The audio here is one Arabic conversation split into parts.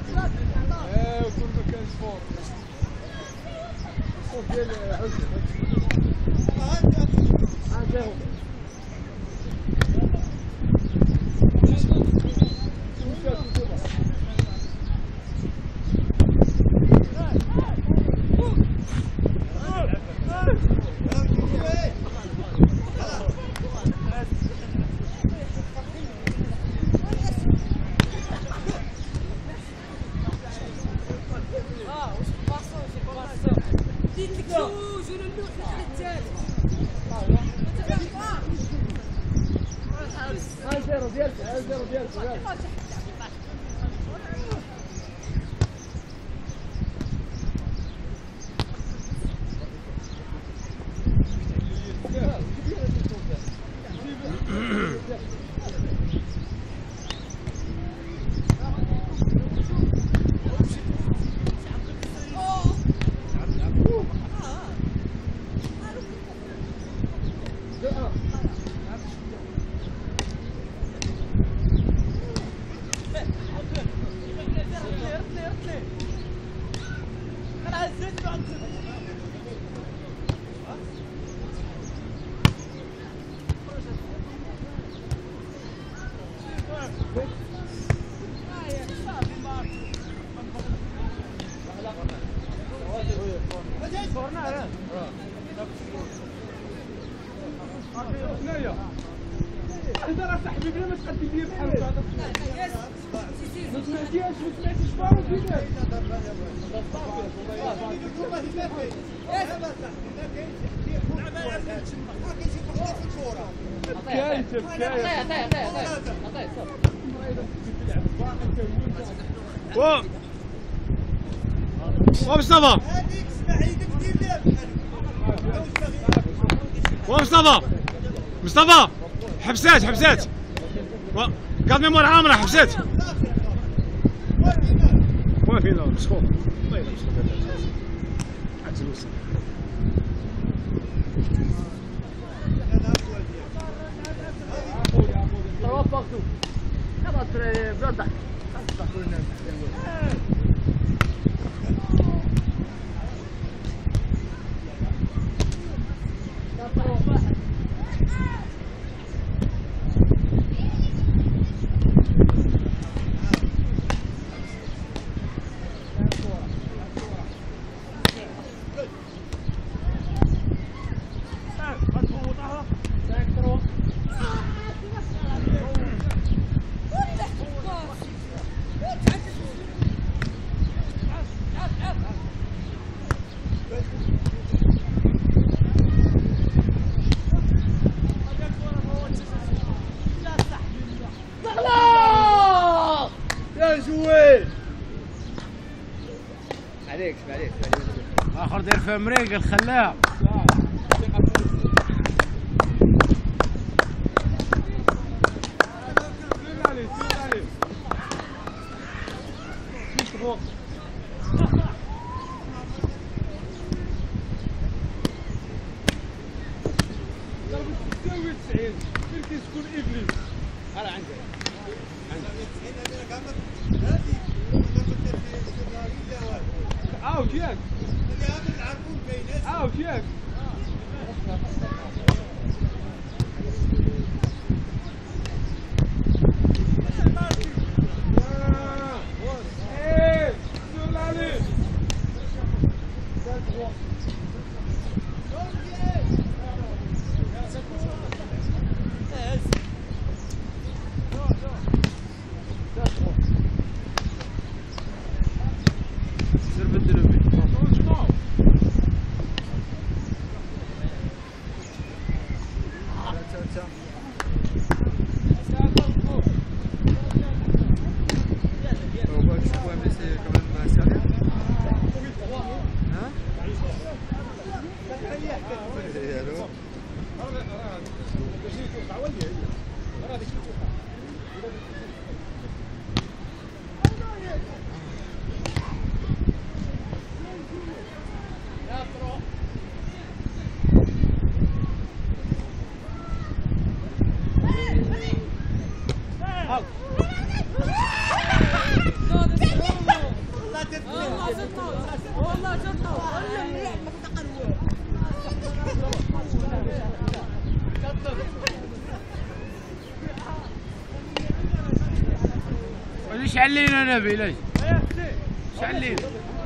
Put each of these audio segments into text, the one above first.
وكل ما كان سبور ديال عزة انت راه صاحبي بلا ما تقدم لي بحال هكا ما سمعتيهاش بارو كيفاش مصطفى مصطفى حبسات قاد ميمور عامره حبسات ما في لا مسخوط والله الا مسخوط عاد الوسط توفقتوا خلاص بردك عليك اخر داير فيها مريقل خلاها شعلينا نبي ليش؟ شعلينا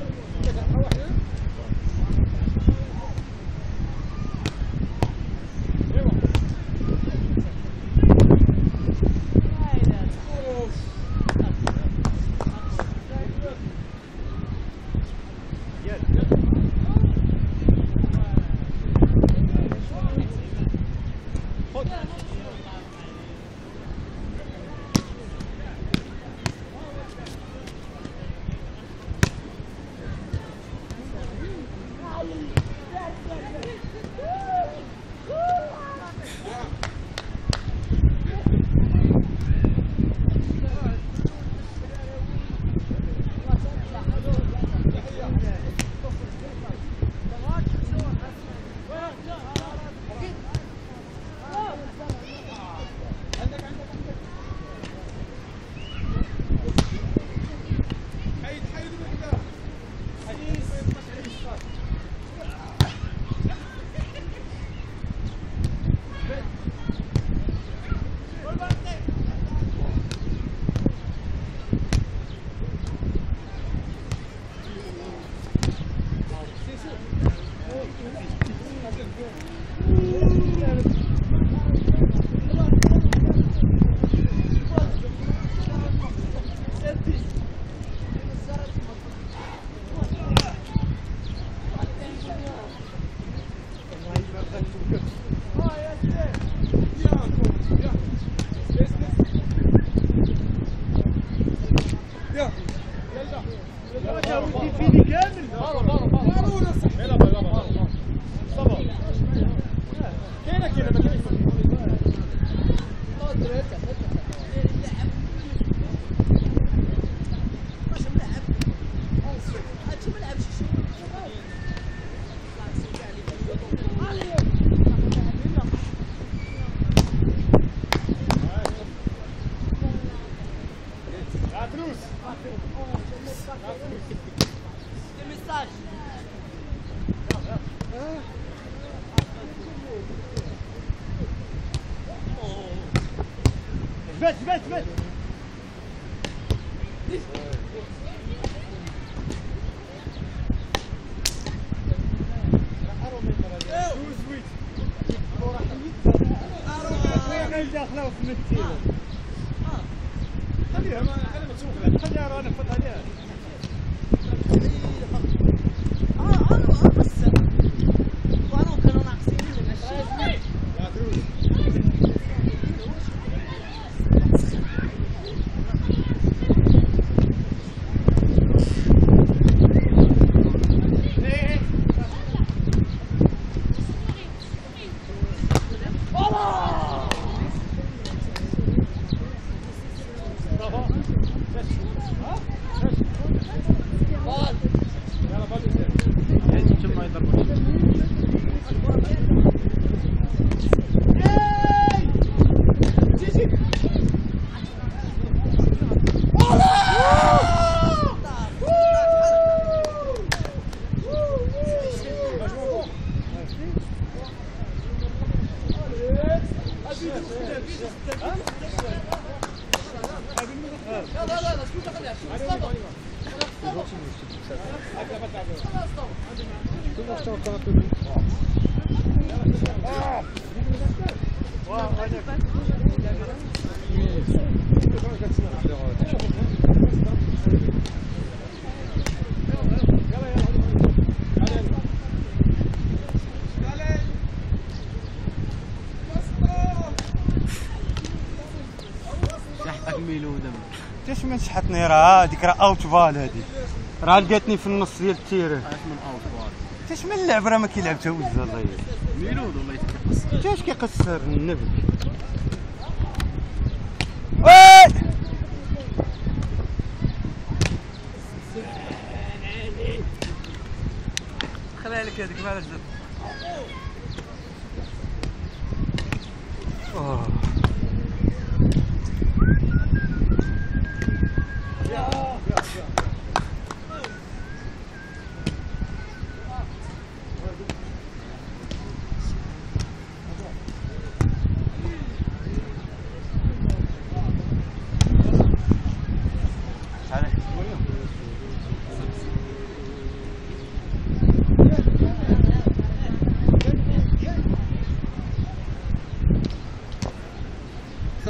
جبت داخله في المتين خليها انا مسوق لها خليها انا نفوت عليها وانا كانوا ناقصين من الشيء ليش ما شحتني راه هذيك راه اوت بال هذيك راه لقاتني في النص ديال التيران من اوت بال تاش من اللعب راه ما كيلعب حتى وز الله ميلود والله يتكسر تاش كيقصر النبل وي خليها لك هذيك ما رجعت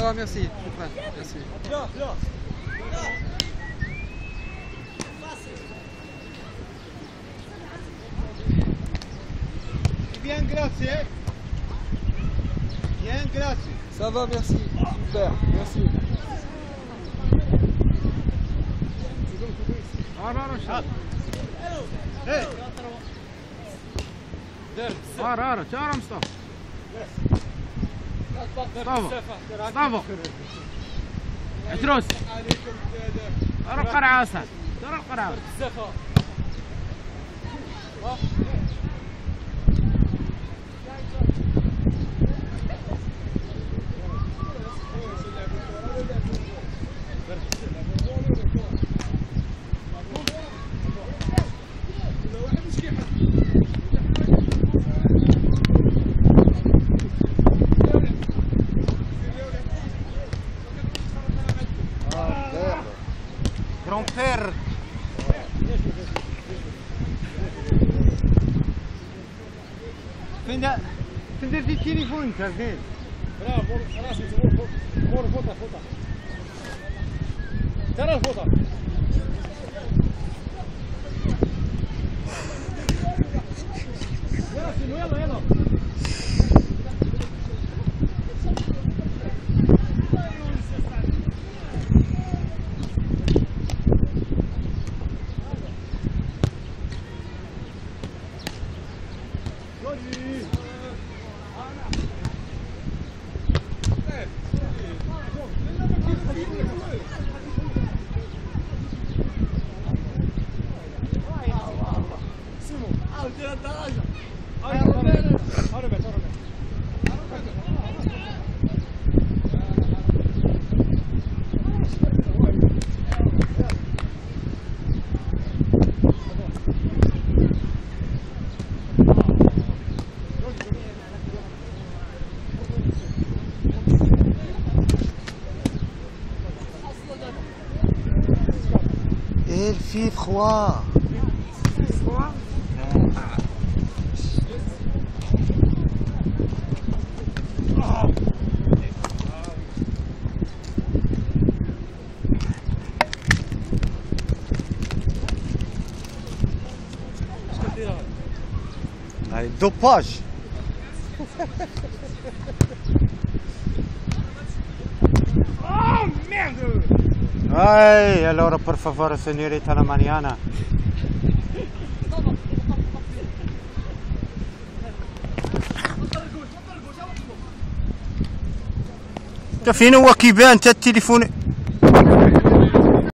va, merci. Shukran. Merci. Bien, grazie. Bien, grazie. Ça va, merci. Super, merci. ارى تعال مصطفى مصطفى عتروس ترى القرعه اصلا ترى القرعه Grand-père. فين درتي التليفون انت فين؟ برافو خلاص مور فوطه ترى الفوطه يلا Il fait froid. Allez, dopage. Oh merde. Ay, allora per favore, signorita la Mariana. فين هو كيبان تا التليفون